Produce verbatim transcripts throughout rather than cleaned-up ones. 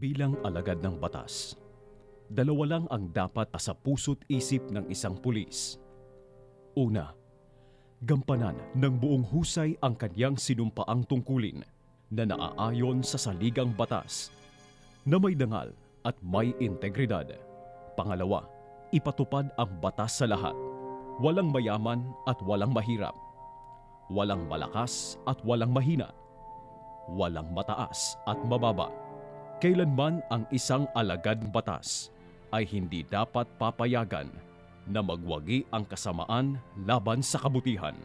Bilang alagad ng batas, dalawa lang ang dapat sa puso't isip ng isang pulis. Una, gampanan ng buong husay ang kanyang sinumpaang tungkulin na naaayon sa saligang batas, na may dangal at may integridad. Pangalawa, ipatupad ang batas sa lahat. Walang mayaman at walang mahirap. Walang malakas at walang mahina. Walang mataas at mababa. Kailanman ang isang alagad ng batas ay hindi dapat papayagan na magwagi ang kasamaan laban sa kabutihan.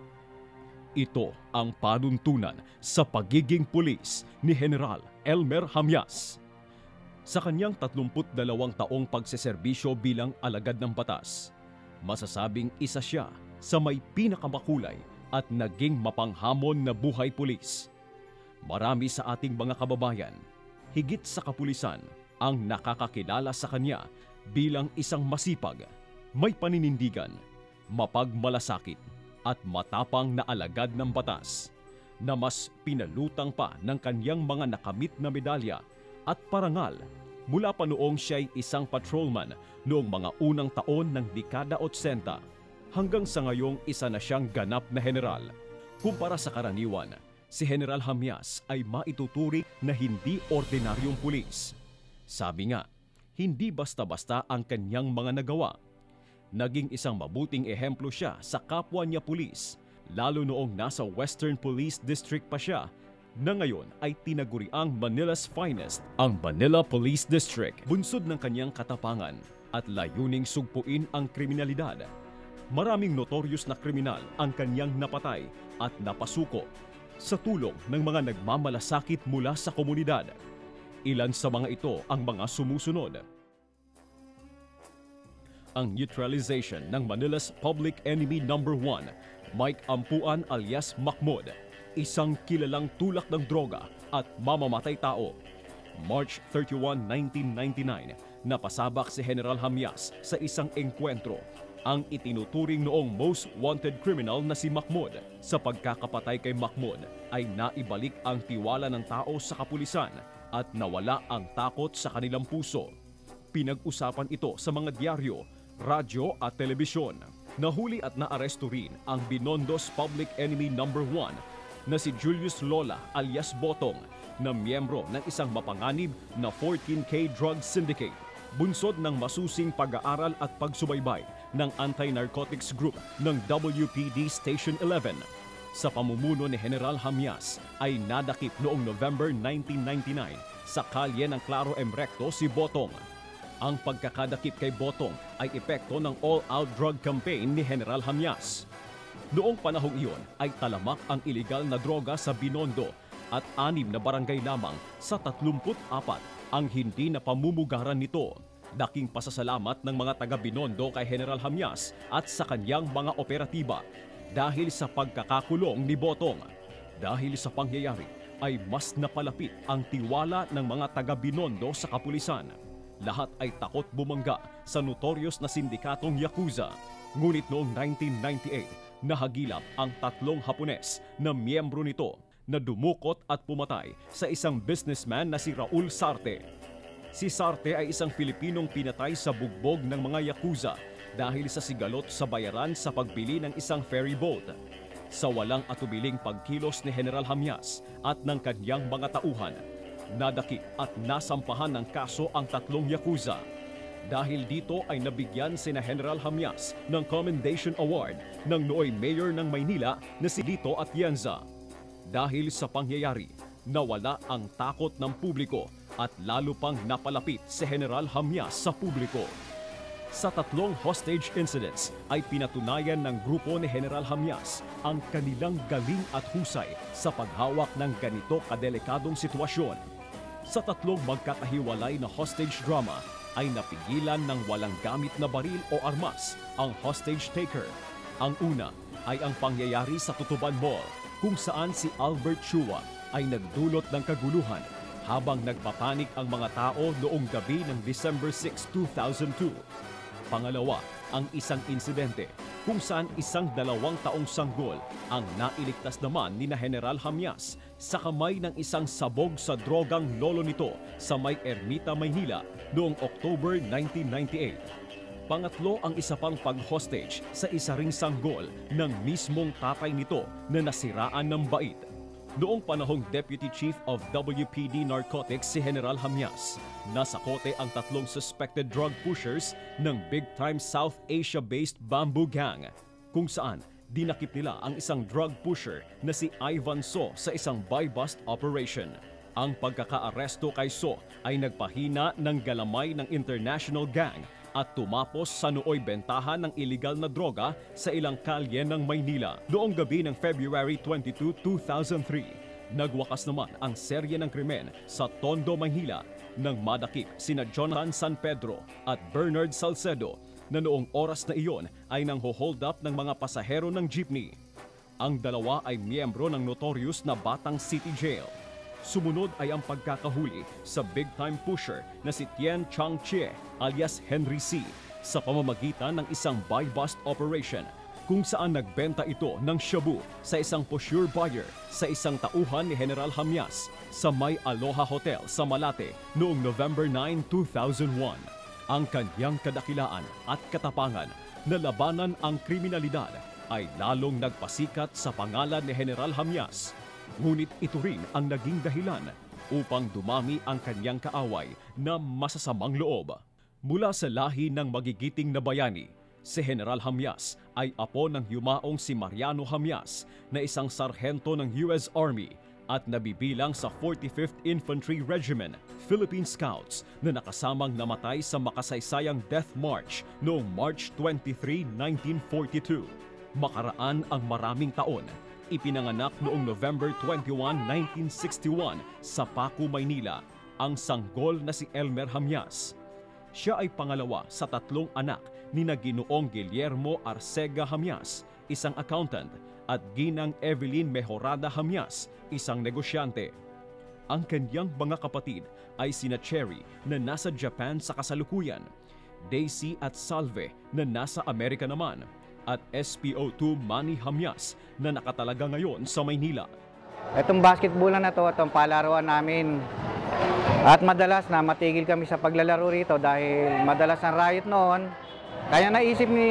Ito ang panuntunan sa pagiging pulis ni General Elmer Jamias. Sa kanyang tatlumput dalawang taong pagseserbisyo bilang alagad ng batas, masasabing isa siya sa may pinakamakulay at naging mapanghamon na buhay pulis. Marami sa ating mga kababayan, higit sa kapulisan, ang nakakakilala sa kanya bilang isang masipag, may paninindigan, mapagmalasakit at matapang na alagad ng batas, na mas pinalutang pa ng kanyang mga nakamit na medalya at parangal mula pa noong siya'y isang patrolman noong mga unang taon ng dekada otsenta hanggang sa ngayong isa na siyang ganap na general. Kumpara sa karaniwan, si General Jamias ay maituturing na hindi ordinaryong pulis. Sabi nga, hindi basta-basta ang kanyang mga nagawa. Naging isang mabuting ehemplo siya sa kapwa niya pulis, lalo noong nasa Western Police District pa siya, na ngayon ay tinaguriang Manila's finest, ang Manila Police District. Bunsod ng kanyang katapangan at layuning sugpuin ang kriminalidad. Maraming notorious na kriminal ang kanyang napatay at napasuko sa tulong ng mga nagmamalasakit mula sa komunidad. Ilan sa mga ito ang mga sumusunod. Ang neutralization ng Manila's public enemy number one, Mike Ampuan alias Macmod, isang kilalang tulak ng droga at mamamatay tao. March thirty-first, nineteen ninety-nine, napasabak si General Jamias sa isang engkwentro. Ang itinuturing noong most wanted criminal na si Macmod. Sa pagkakapatay kay Macmod ay naibalik ang tiwala ng tao sa kapulisan at nawala ang takot sa kanilang puso. Pinag-usapan ito sa mga diaryo, radyo at telebisyon. Nahuli at naaresto rin ang Binondo's public enemy number one na si Julius Lola alias Botong, na miyembro ng isang mapanganib na fourteen K drug syndicate. Bunsod ng masusing pag-aaral at pagsubaybay ng Anti-Narcotics Group ng W P D Station eleven. Sa pamumuno ni General Jamias ay nadakip noong November nineteen ninety-nine sa kalye ng Claro M. Recto si Botong. Ang pagkakadakip kay Botong ay epekto ng all-out drug campaign ni General Jamias. Noong panahong iyon ay talamak ang iligal na droga sa Binondo at anim na barangay lamang sa tatlumput apat ang hindi na pamumugaran nito. Daking pasasalamat ng mga taga Binondo kay General Jamias at sa kanyang mga operatiba dahil sa pagkakakulong ni Botong. Dahil sa pangyayari ay mas napalapit ang tiwala ng mga taga Binondo sa kapulisan. Lahat ay takot bumangga sa notorious na sindikatong Yakuza. Ngunit noong nineteen ninety-eight, nahagilap ang tatlong Hapones na miyembro nito na dumukot at pumatay sa isang businessman na si Raul Sarte. Si Sarte ay isang Pilipinong pinatay sa bugbog ng mga Yakuza dahil sa sigalot sa bayaran sa pagbili ng isang ferry boat. Sa walang atubiling pagkilos ni General Jamias at ng kanyang mga tauhan, nadakip at nasampahan ng kaso ang tatlong Yakuza. Dahil dito ay nabigyan sina General Jamias ng Commendation Award ng nooy Mayor ng Maynila na si Lito Atienza. Dahil sa pangyayari, nawala ang takot ng publiko at lalo pang napalapit si General Jamias sa publiko. Sa tatlong hostage incidents ay pinatunayan ng grupo ni General Jamias ang kanilang galing at husay sa paghawak ng ganito kadelikadong sitwasyon. Sa tatlong magkakahiwalay na hostage drama ay napigilan ng walang gamit na baril o armas ang hostage taker. Ang una ay ang pangyayari sa Tutuban Mall, kung saan si Albert Chua ay nagdulot ng kaguluhan habang nagpapanik ang mga tao noong gabi ng December sixth, two thousand two. Pangalawa, ang isang insidente kung saan isang dalawang taong sanggol ang nailigtas naman ni na General Jamias sa kamay ng isang sabog sa drogang lolo nito sa may Ermita, Maynila noong October nineteen ninety-eight. Pangatlo ang isa pang pag-hostage sa isa ring sanggol ng mismong tatay nito na nasiraan ng bait. Noong panahong Deputy Chief of W P D Narcotics si General Jamias, nasa kote ang tatlong suspected drug pushers ng big-time South Asia-based Bamboo Gang, kung saan dinakip nila ang isang drug pusher na si Ivan So sa isang buy-bust operation. Ang pagkakaaresto kay So ay nagpahina ng galamay ng international gang at tumapos sa nooy bentahan ng iligal na droga sa ilang kalye ng Maynila. Noong gabi ng February twenty-second, two thousand three, nagwakas naman ang serye ng krimen sa Tondo, Maynila nang madakip sina Jonathan San Pedro at Bernard Salcedo na noong oras na iyon ay nang hold up ng mga pasahero ng jeepney. Ang dalawa ay miyembro ng notorious na Batang City Jail. Sumunod ay ang pagkakahuli sa big-time pusher na si Tien Chang Chie alias Henry C. sa pamamagitan ng isang buy-bust operation kung saan nagbenta ito ng shabu sa isang pusher buyer sa isang tauhan ni General Jamias sa may Aloha Hotel sa Malate noong November nine, two thousand one. Ang kanyang kadakilaan at katapangan na labanan ang kriminalidad ay lalong nagpasikat sa pangalan ni General Jamias. Ngunit ito rin ang naging dahilan upang dumami ang kanyang kaaway na masasamang loob. Mula sa lahi ng magigiting na bayani, si General Jamias ay apo ng yumaong si Mariano Jamias na isang sarhento ng U S Army at nabibilang sa forty-fifth Infantry Regiment, Philippine Scouts na nakasamang namatay sa makasaysayang Death March noong March twenty-third, nineteen forty-two. Makaraan ang maraming taon, ipinanganak noong November twenty-first, nineteen sixty-one sa Paco, Manila, ang sanggol na si Elmer Jamias. Siya ay pangalawa sa tatlong anak ni na Ginoong Guillermo Arcega Jamias, isang accountant, at Ginang Evelyn Mejorada Jamias, isang negosyante. Ang kanyang mga kapatid ay sina Cherry na nasa Japan sa kasalukuyan, Daisy at Salve na nasa Amerika naman, at S P O two Manny Jamias na nakatalaga ngayon sa Maynila. Itong basketball na to, itong palaruan namin. At madalas na matigil kami sa paglalaro rito dahil madalas ang riot noon. Kaya naisip ni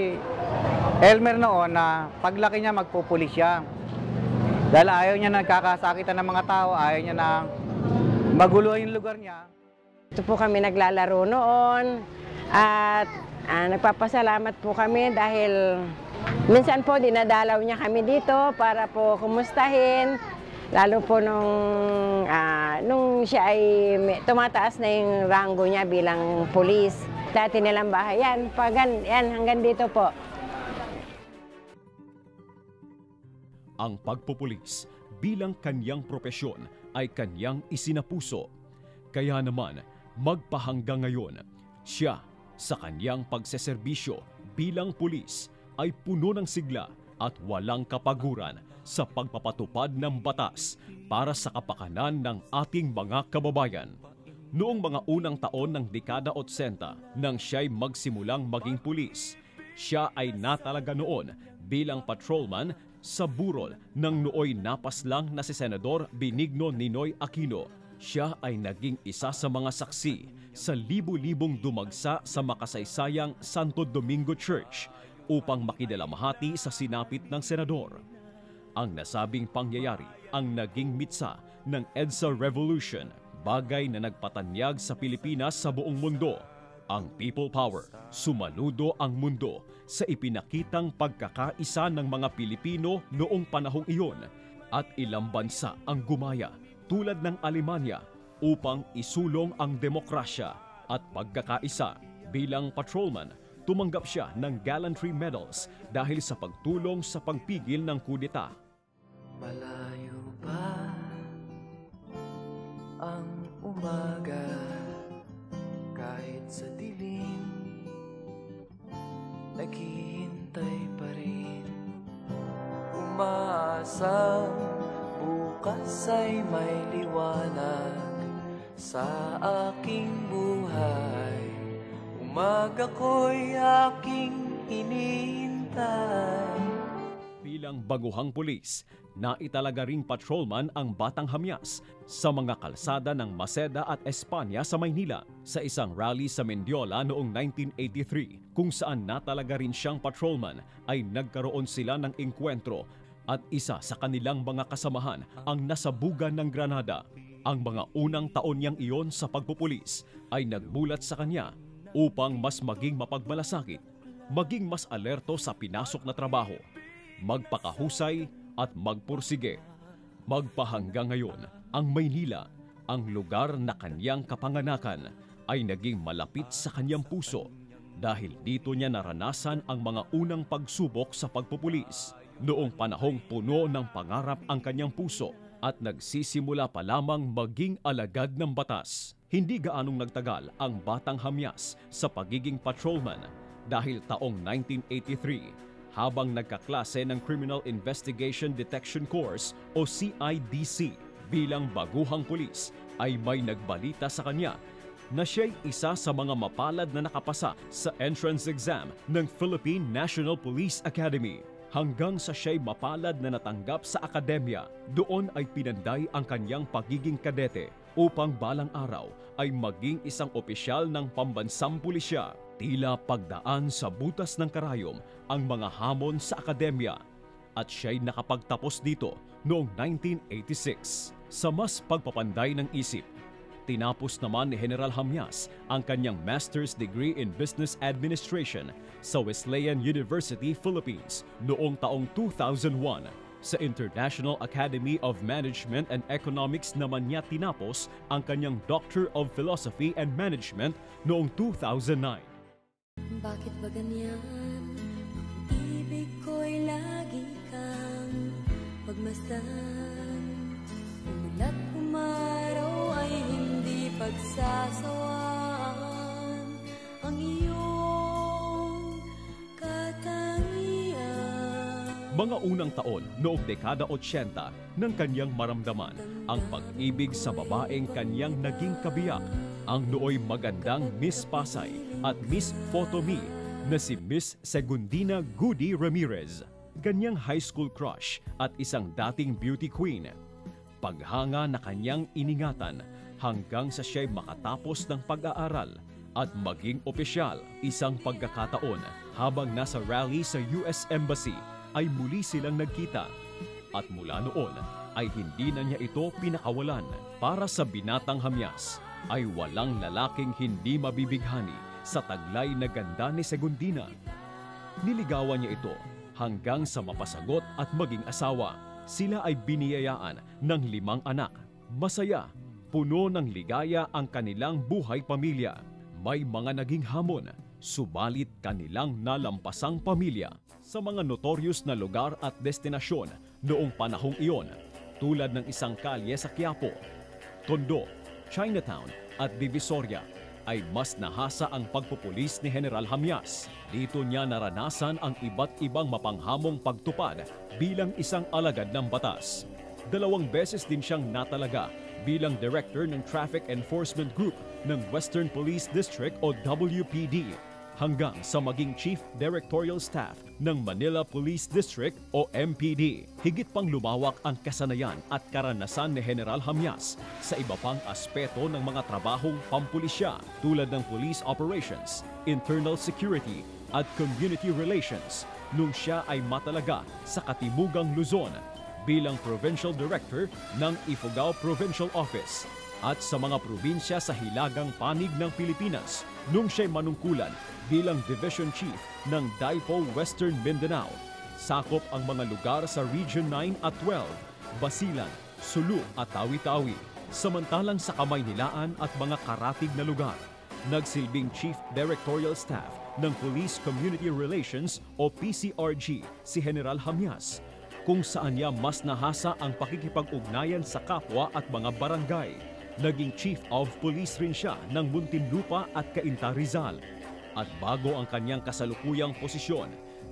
Elmer noon na paglaki niya magpupulis siya. Dahil ayaw niya nagkakasakitan ng mga tao, ayaw niya na magulo yung lugar niya. Ito po kami naglalaro noon at ah, nagpapasalamat po kami dahil minsan po dinadalaw niya kami dito para po kumustahin. Lalo po nung, ah, nung siya ay tumataas na yung rango niya bilang pulis. Dati nilang bahay, yan, pagan, yan, hanggang dito po. Ang pagpupulis bilang kanyang propesyon ay kanyang isinapuso. Kaya naman, magpahanggang ngayon, siya sa kanyang pagseserbisyo bilang pulis ay puno ng sigla at walang kapaguran sa pagpapatupad ng batas para sa kapakanan ng ating mga kababayan. Noong mga unang taon ng dekada eighty nang siya'y magsimulang maging pulis, siya ay natalaga noon bilang patrolman sa burol ng nooy napaslang na si Senador Benigno Ninoy Aquino. Siya ay naging isa sa mga saksi sa libu-libong dumagsa sa makasaysayang Santo Domingo Church upang makidalamhati sa sinapit ng senador. Ang nasabing pangyayari ang naging mitsa ng EDSA Revolution, bagay na nagpatanyag sa Pilipinas sa buong mundo. Ang people power, sumaludo ang mundo sa ipinakitang pagkakaisa ng mga Pilipino noong panahong iyon at ilang bansa ang gumaya tulad ng Alemanya upang isulong ang demokrasya at pagkakaisa. Bilang patrolman, tumanggap siya ng gallantry medals dahil sa pagtulong sa pagpigil ng kudeta. Malayo pa ang umaga kahit sa dilim, naghihintay pa rin, umaasang bukas ay may liwanag sa aking buhay. Umaga ko'y aking hinihintay, hintay. Bilang baguhang pulis, naitalaga ring patrolman ang Batang Jamias sa mga kalsada ng Maceda at Espanya sa Maynila sa isang rally sa Mendiola noong nineteen eighty-three, kung saan natalaga rin siyang patrolman ay nagkaroon sila ng engkwentro at isa sa kanilang mga kasamahan ang nasabugan ng granada. Ang mga unang taon niyang iyon sa pagpupulis ay nagbulat sa kanya upang mas maging mapagmalasakit, maging mas alerto sa pinasok na trabaho, magpakahusay at magpursige. Magpahanggang ngayon, ang Maynila, ang lugar na kanyang kapanganakan, ay naging malapit sa kanyang puso dahil dito niya naranasan ang mga unang pagsubok sa pagpupulis. Noong panahong puno ng pangarap ang kanyang puso at nagsisimula pa lamang maging alagad ng batas. Hindi gaanong nagtagal ang Batang Jamias sa pagiging patrolman dahil taong nineteen eighty-three, habang nagkaklase ng Criminal Investigation Detection Course o C I D C bilang baguhang pulis, ay may nagbalita sa kanya na siya'y isa sa mga mapalad na nakapasa sa entrance exam ng Philippine National Police Academy. Hanggang sa siya'y mapalad na natanggap sa akademya, doon ay pinanday ang kanyang pagiging kadete upang balang araw ay maging isang opisyal ng pambansang pulisya. Tila pagdaan sa butas ng karayom ang mga hamon sa akademya at siya'y nakapagtapos dito noong nineteen eighty-six. Sa mas pagpapanday ng isip, tinapos naman ni General Jamias ang kanyang Master's Degree in Business Administration sa Wesleyan University Philippines noong taong two thousand one. Sa International Academy of Management and Economics naman niya tinapos ang kanyang Doctor of Philosophy and Management noong two thousand nine. Bakit ba ganyan? Ibig ko'y lagi kang pagmasdan. Umulat umaraw ay hindi pagsasawaan ang iyong katangian. Mga unang taon noong dekada eighty nang kanyang maramdaman ang pag-ibig sa babaeng kanyang naging kabiyak, ang nooy magandang Miss Pasay at Miss Photo Me na si Miss Segundina Goody Ramirez. Kanyang high school crush at isang dating beauty queen. Paghanga na kanyang iningatan hanggang sa siya'y makatapos ng pag-aaral at maging opisyal. Isang pagkakataon habang nasa rally sa U S Embassy ay muli silang nagkita. At mula noon ay hindi na niya ito pinakawalan. Para sa binatang Jamias ay walang lalaking hindi mabibighani sa taglay na ganda ni Segundina. Niligawan niya ito hanggang sa mapasagot at maging asawa. Sila ay biniyayaan ng limang anak. Masaya, puno ng ligaya ang kanilang buhay pamilya. May mga naging hamon, subalit kanilang nalampasang pamilya sa mga notorious na lugar at destinasyon noong panahong iyon, tulad ng isang kalye sa Quiapo, Tondo, Chinatown at Divisoria, ay mas nahasa ang pagpupulis ni General Jamias. Dito niya naranasan ang iba't ibang mapanghamong pagtupad bilang isang alagad ng batas. Dalawang beses din siyang natalaga bilang Director ng Traffic Enforcement Group ng Western Police District o W P D, hanggang sa maging Chief Directorial Staff ng Manila Police District o M P D. Higit pang lumawak ang kasanayan at karanasan ni General Jamias sa iba pang aspeto ng mga trabahong pampulisya tulad ng police operations, internal security at community relations nung siya ay matalaga sa Katimugang Luzon bilang Provincial Director ng Ifugao Provincial Office at sa mga probinsya sa Hilagang Panig ng Pilipinas nung siya'y manungkulan bilang Division Chief ng D I P O Western Mindanao. Sakop ang mga lugar sa Region nine at twelve, Basilan, Sulu at Tawi-Tawi. Samantalang sa Kamaynilaan at mga karatig na lugar, nagsilbing Chief Directorial Staff ng Police Community Relations o P C R G si General Jamias, kung saan niya mas nahasa ang pakikipag-ugnayan sa kapwa at mga barangay. Naging Chief of Police rin siya ng Muntinlupa at Cainta, Rizal. At bago ang kanyang kasalukuyang posisyon,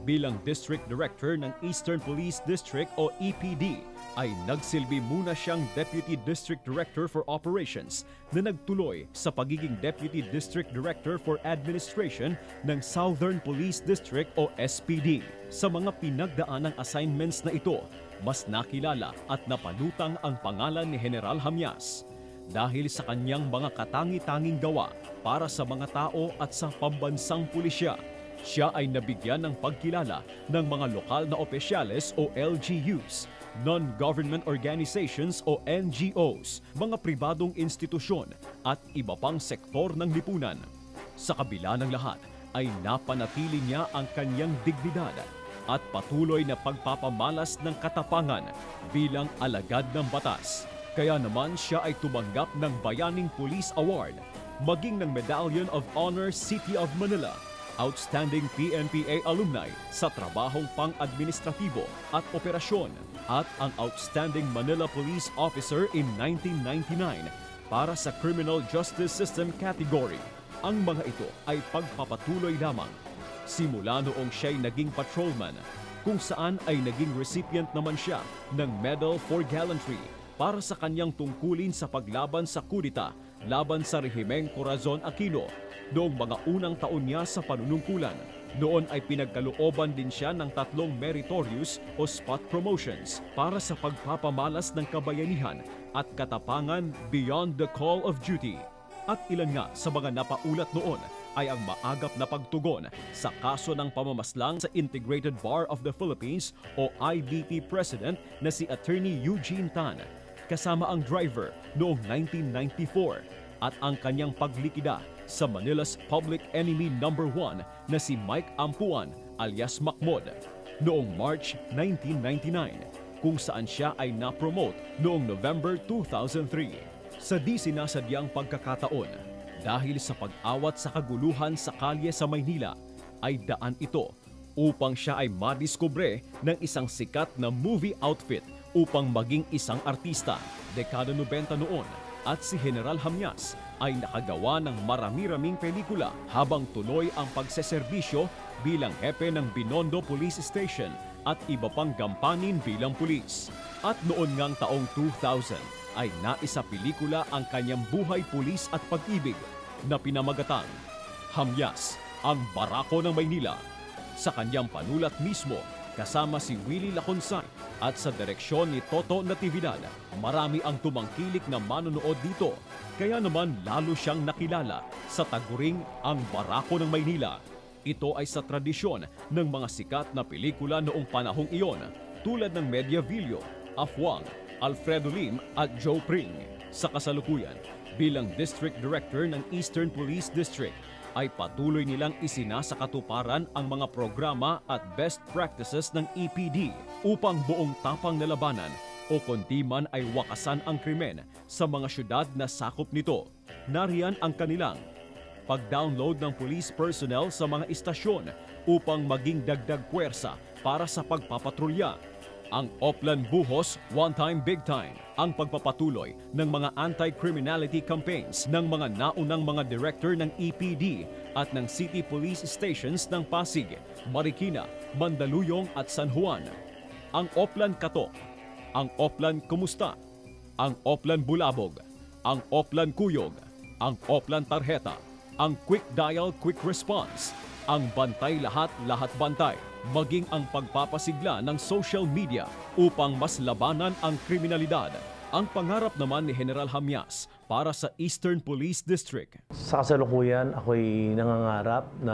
Bilang District Director ng Eastern Police District o E P D, ay nagsilbi muna siyang Deputy District Director for Operations na nagtuloy sa pagiging Deputy District Director for Administration ng Southern Police District o S P D. Sa mga pinagdaanang assignments na ito, mas nakilala at napalutang ang pangalan ni General Jamias dahil sa kanyang mga katangi-tanging gawa para sa mga tao at sa pambansang pulisya. Siya ay nabigyan ng pagkilala ng mga lokal na opisyales o L G Us, non-government organizations o N G Os, mga pribadong institusyon at iba pang sektor ng lipunan. Sa kabila ng lahat ay napanatili niya ang kanyang dignidad at patuloy na pagpapamalas ng katapangan bilang alagad ng batas. Kaya naman siya ay tumanggap ng Bayaning Police Award, maging ng Medallion of Honor City of Manila, Outstanding P N P A Alumni sa trabahong pang-administratibo at operasyon, at ang Outstanding Manila Police Officer in nineteen ninety-nine para sa Criminal Justice System category. Ang mga ito ay pagpapatuloy lamang. Simula noong siya'y naging patrolman, kung saan ay naging recipient naman siya ng Medal for Gallantry para sa kanyang tungkulin sa paglaban sa kudita laban sa Rehimeng Corazon Aquino noong mga unang taon niya sa panunungkulan. Noon ay pinagkalooban din siya ng tatlong meritorious o spot promotions para sa pagpapamalas ng kabayanihan at katapangan beyond the call of duty. At ilan nga sa mga napaulat noon ay ang maagap na pagtugon sa kaso ng pamamaslang sa Integrated Bar of the Philippines o I B P President na si Attorney Eugene Tan, kasama ang driver noong nineteen ninety-four, at ang kanyang paglikida sa Manila's Public Enemy number one na si Mike Ampuan alias Macmod noong March nineteen ninety-nine, kung saan siya ay na-promote noong November two thousand three. Sa di sinasadyang pagkakataon, dahil sa pag-awat sa kaguluhan sa kalye sa Maynila, ay daan ito upang siya ay madiskubre ng isang sikat na movie outfit upang maging isang artista. Dekada nobenta noon, at si General Jamias ay nakagawa ng marami-raming pelikula habang tuloy ang pagseserbisyo bilang hepe ng Binondo Police Station at iba pang gampanin bilang pulis. At noon ngang taong two thousand ay naisa pelikula ang kanyang buhay pulis at pag-ibig na pinamagatang Jamias, ang Barako ng Maynila. Sa kanyang panulat mismo, kasama si Willie Laconsay at sa direksyon ni Toto Natividad, marami ang tumangkilik na manonood dito. Kaya naman lalo siyang nakilala sa taguring ang Barako ng Maynila. Ito ay sa tradisyon ng mga sikat na pelikula noong panahong iyon tulad ng Mediavillo, Afwang, Alfredo Lim at Joe Pring. Sa kasalukuyan, bilang District Director ng Eastern Police District, ay patuloy nilang isinasakatuparan ang mga programa at best practices ng E P D upang buong tapang na labanan o kundi man ay wakasan ang krimen sa mga syudad na sakop nito. Nariyan ang kanilang pag-download ng police personnel sa mga istasyon upang maging dagdag puwersa para sa pagpapatrolya. Ang Oplan Buhos One Time Big Time, ang pagpapatuloy ng mga anti-criminality campaigns ng mga naunang mga director ng E P D at ng City Police Stations ng Pasig, Marikina, Mandaluyong at San Juan. Ang Oplan Katok, ang Oplan Kumusta, ang Oplan Bulabog, ang Oplan Kuyog, ang Oplan Tarjeta, ang Quick Dial Quick Response, ang Bantay Lahat Lahat Bantay, maging ang pagpapasigla ng social media upang mas labanan ang kriminalidad. Ang pangarap naman ni General Jamias para sa Eastern Police District. Sa kasalukuyan, ako'y nangangarap na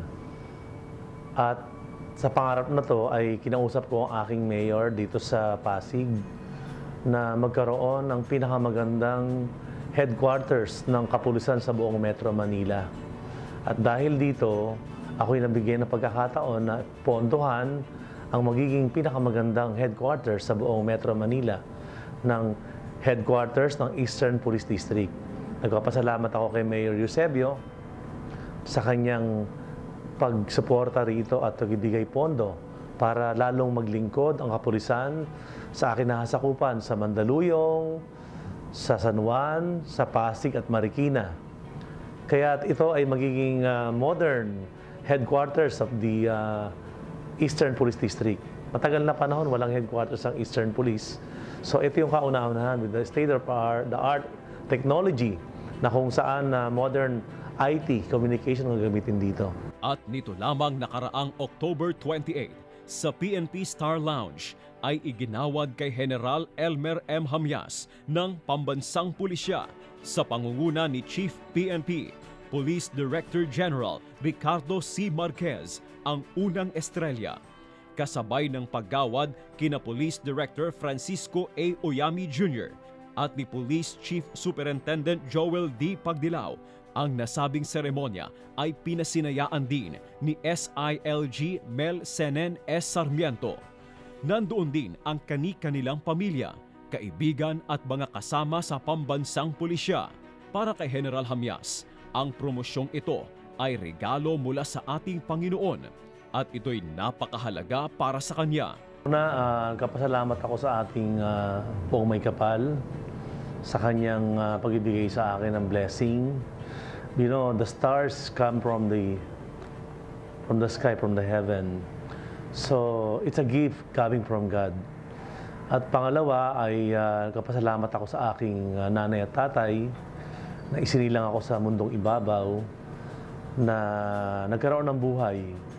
at sa pangarap na to ay kinausap ko ang aking mayor dito sa Pasig na magkaroon ng pinakamagandang headquarters ng kapulisan sa buong Metro Manila. At dahil dito, ako'y nabigyan ng pagkakataon na pondohan ang magiging pinakamagandang headquarters sa buong Metro Manila ng headquarters ng Eastern Police District. Nagpapasalamat ako kay Mayor Eusebio sa kanyang pagsuporta rito at pagbibigay pondo para lalong maglingkod ang kapulisan sa akin na hasakupan sa Mandaluyong, sa San Juan, sa Pasig at Marikina. Kaya ito ay magiging uh, modern headquarters of the uh, Eastern Police District. Matagal na panahon, walang headquarters ang Eastern Police. So ito yung kauna-unahan with the state of art, the art technology na kung saan uh, modern I T, communication ang gagamitin dito. At nito lamang nakaraang October twenty-eighth, sa P N P Star Lounge ay iginawad kay General Elmer M. Jamias ng Pambansang Pulisya sa pangunguna ni Chief P N P, Police Director General Ricardo C. Marquez ang unang estrelya. Kasabay ng paggawad kina Police Director Francisco A. Oyami Junior at ni Police Chief Superintendent Joel D. Pagdilaw. Ang nasabing seremonya ay pinasinayaan din ni S I L G Mel Senen S. Sarmiento. Nandoon din ang kani-kanilang pamilya, kaibigan at mga kasama sa pambansang pulisya. Para kay General Jamias, ang promosyong ito ay regalo mula sa ating Panginoon at ito'y napakahalaga para sa kanya. Una, uh, kapasalamat ako sa ating uh, Pong May Kapal sa kanyang uh, pagbibigay sa akin ng blessing. You know, the stars come from the from the sky, from the heaven. So, it's a gift coming from God. At pangalawa ay uh, kapasalamat ako sa aking uh, nanay at tatay na isinilang ako sa mundong ibabaw na nagkaroon ng buhay.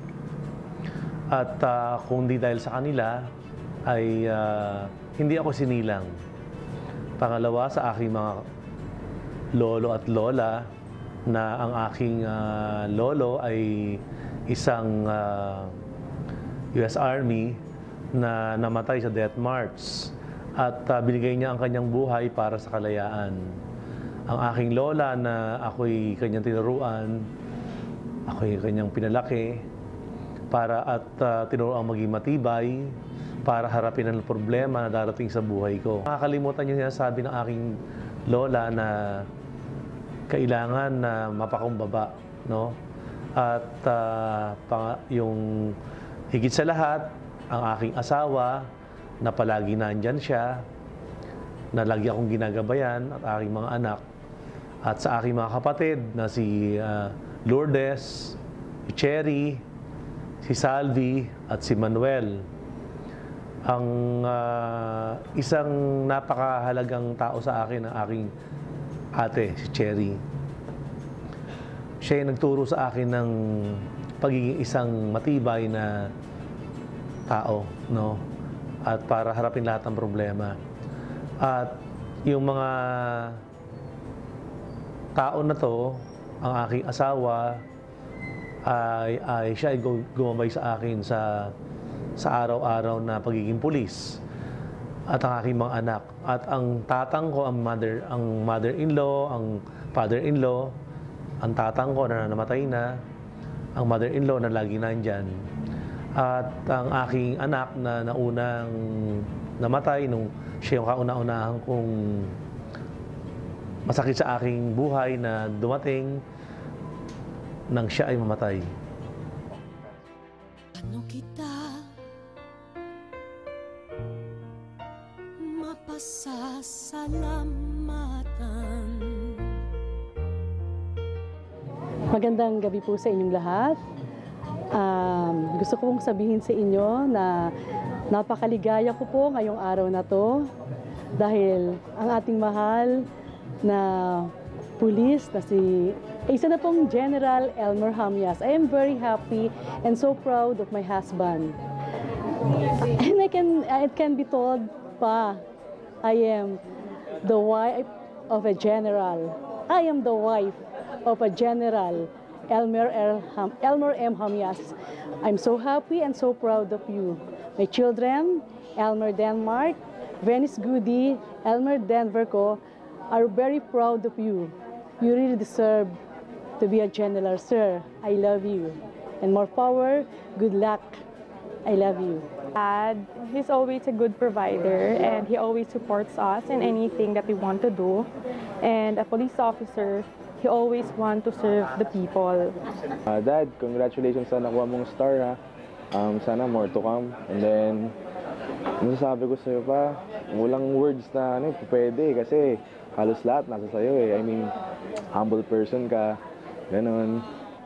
At uh, kung di dahil sa kanila ay uh, hindi ako sinilang. Pangalawa sa aking mga lolo at lola na ang aking uh, lolo ay isang uh, U S Army na namatay sa Death March at uh, binigay niya ang kanyang buhay para sa kalayaan. Ang aking lola na ako'y kanyang tinuruan, ako'y kanyang pinalaki para at uh, tinuruan maging matibay para harapin ang problema na darating sa buhay ko. Makakalimutan niyo sabi ng aking lola na kailangan na mapakumbaba, no? At uh, pang, yung higit sa lahat, ang aking asawa na palagi nandyan siya, na lagi akong ginagabayan at aking mga anak. At sa aking mga kapatid na si uh, Lourdes, si Cherry, si Salvi at si Manuel. Ang uh, isang napakahalagang tao sa akin ang aking ate, si Cherry. Siya ay nagturo sa akin ng pagiging isang matibay na tao, no? At para harapin lahat ng problema. At yung mga tao na to, ang aking asawa, ay, ay siya ay gumabay sa akin sa, sa araw-araw na pagiging pulis. At ang aking mga anak. At ang tatang ko, ang mother, ang mother-in-law, ang father-in-law, ang tatang ko na namatay na, ang mother-in-law na lagi nandyan. At ang aking anak na naunang namatay nung siya yung kauna-unahan kong masakit sa aking buhay na dumating nang siya ay mamatay. Ano kita mapasasalamatan? Magandang gabi po sa inyong lahat. Um, gusto kong sabihin sa inyo na napakaligaya ko po ngayong araw na to dahil ang ating mahal na pulis na si isa na pong General Elmer Jamias. I am very happy and so proud of my husband. And I can, it can be told pa, I am the wife of a general. I am the wife of a general, Elmer, Elmer M. Jamias. I'm so happy and so proud of you. My children, Elmer Denmark, Venice Goody, Elmer Denver ko, are very proud of you. You really deserve to be a general, sir. I love you. And more power, good luck. I love you. Dad, he's always a good provider and he always supports us in anything that we want to do. And a police officer, he always want to serve the people. Uh, Dad, congratulations sa nakuha mong star, ha. Um, sana more to come. And then, masasabi ko sa'yo pa, walang words na ano, pwede kasi halos lahat nasa sa'yo eh. I mean, humble person ka, ganun.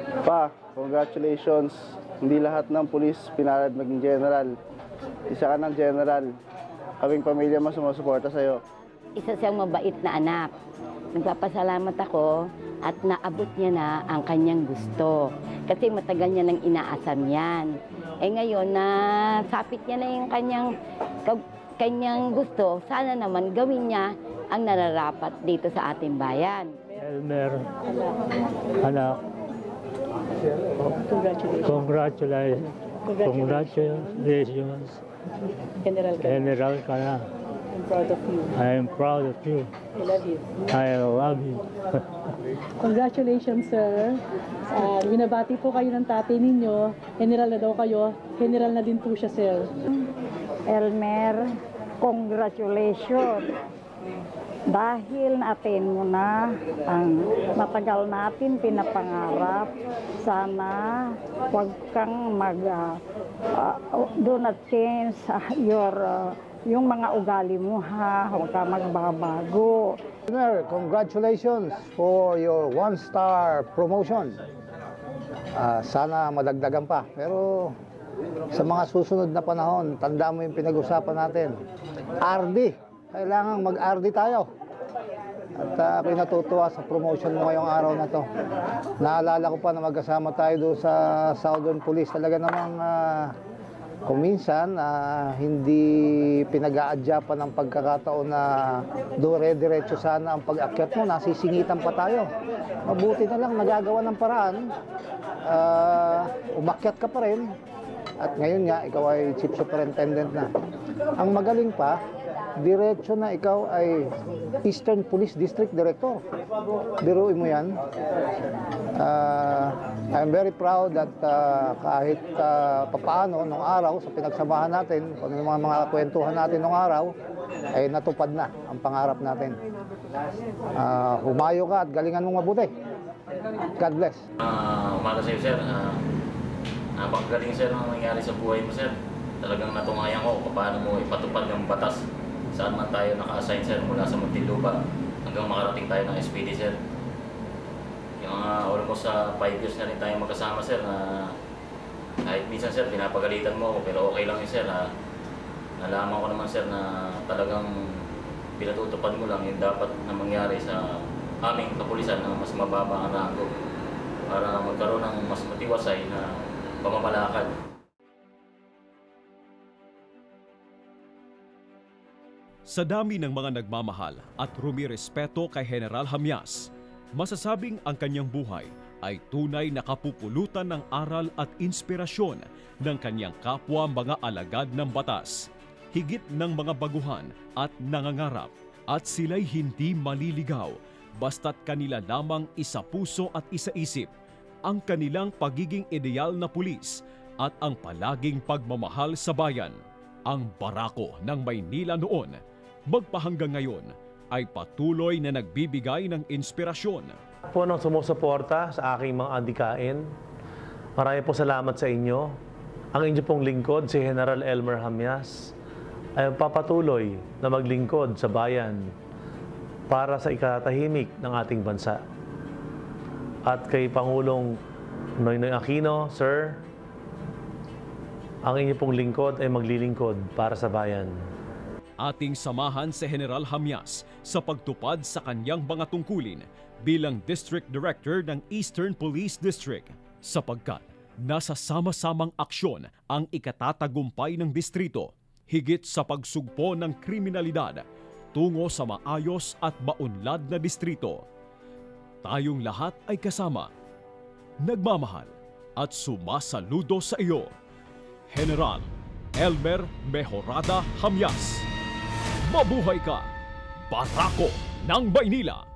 Pa, congratulations. Hindi lahat ng pulis pinalad maging general. Isa ka ng general. Kaming pamilya mo sumusuporta sa'yo. Isa siyang mabait na anak. Nagpapasalamat ako at naabot niya na ang kanyang gusto. Kasi matagal niya nang inaasam yan. Eh ngayon, na sapit niya na yung kanyang, kanyang gusto, sana naman gawin niya ang nararapat dito sa ating bayan. Elmer, anak, Congratulations. congratulations. Congratulations. General ka. General ka na. I'm proud of you. I am proud of you. I love you. I love you. Congratulations, sir. Uh, binabati po kayo ng tatay ninyo. General na daw kayo. General na din po siya, sir. Elmer, congratulations. Dahil natin mo na ang matagal natin pinapangarap, sana huwag kang mag uh, uh, do not change uh, your uh, yung mga ugali mo, ha, huwag kang magbabago. Elmer, congratulations for your one-star promotion. Uh, sana madagdagan pa. Pero sa mga susunod na panahon, tandaan mo yung pinag-usapan natin. R D. Kailangan mag-R D tayo. At uh, ako'y natutuwa sa promotion mo ngayong araw na to. Naalala ko pa na magkasama tayo doon sa Southern Police. Talaga namang uh, kung minsan uh, hindi pinag-aadya pa ng pagkakataon na dire-diretso sana ang pag-akyat mo, nasisingitan pa tayo. Mabuti na lang nagagawa ng paraan. Uh, umakyat ka pa rin. At ngayon nga, ikaw ay Chief Superintendent na. Ang magaling pa, diretso na ikaw ay Eastern Police District Director. Biruin mo yan. Uh, I'm very proud that uh, kahit uh, papaano nung araw sa pinagsamahan natin, kung yung mga, mga kwentuhan natin nung araw, ay natupad na ang pangarap natin. Uh, humayo ka at galingan mong mabuti. God bless. Uh, umaga sa iyo, sir. Uh, napakagaling, sir, ang nangyari sa buhay mo, sir. Talagang natungayan ko kung paano mo ipatupad yung batas. Saan man tayo naka-assign, sir, mula sa Muntinlupa hanggang makarating tayo ng S P D, sir. Yung uh, almost sa uh, five years na rin tayo magkasama, sir, na kahit minsan, sir, pinapagalitan mo ako, pero okay lang yun, sir. Ha? Nalaman ko naman, sir, na talagang pinatutupad mo lang yung dapat na mangyari sa aming kapulisan na mas mababa ang rango para magkaroon ng mas matiwasay na pamamalakad. Sa dami ng mga nagmamahal at rumirespeto kay General Jamias, masasabing ang kanyang buhay ay tunay na kapupulutan ng aral at inspirasyon ng kanyang kapwa mga alagad ng batas, higit ng mga baguhan at nangangarap, at sila'y hindi maliligaw basta't kanila lamang isa puso at isa isip ang kanilang pagiging ideal na pulis at ang palaging pagmamahal sa bayan. Ang barako ng Maynila noon, magpahanggang ngayon, ay patuloy na nagbibigay ng inspirasyon. Po ng sumusuporta sa aking mga adikain, marami po salamat sa inyo. Ang inyo pong lingkod, si General Elmer Jamias, ay papatuloy na maglingkod sa bayan para sa ikatahimik ng ating bansa. At kay Pangulong Noynoy Aquino, Sir, ang inyo pong lingkod ay maglilingkod para sa bayan. Ating samahan si General Jamias sa pagtupad sa kanyang mga tungkulin bilang District Director ng Eastern Police District, sapagkat nasa sama-samang aksyon ang ikatatagumpay ng distrito higit sa pagsugpo ng kriminalidad tungo sa maayos at maunlad na distrito. Tayong lahat ay kasama, nagmamahal at sumasaludo sa iyo, General Elmer Jamias. Mabuhay ka, Barako ng Maynila!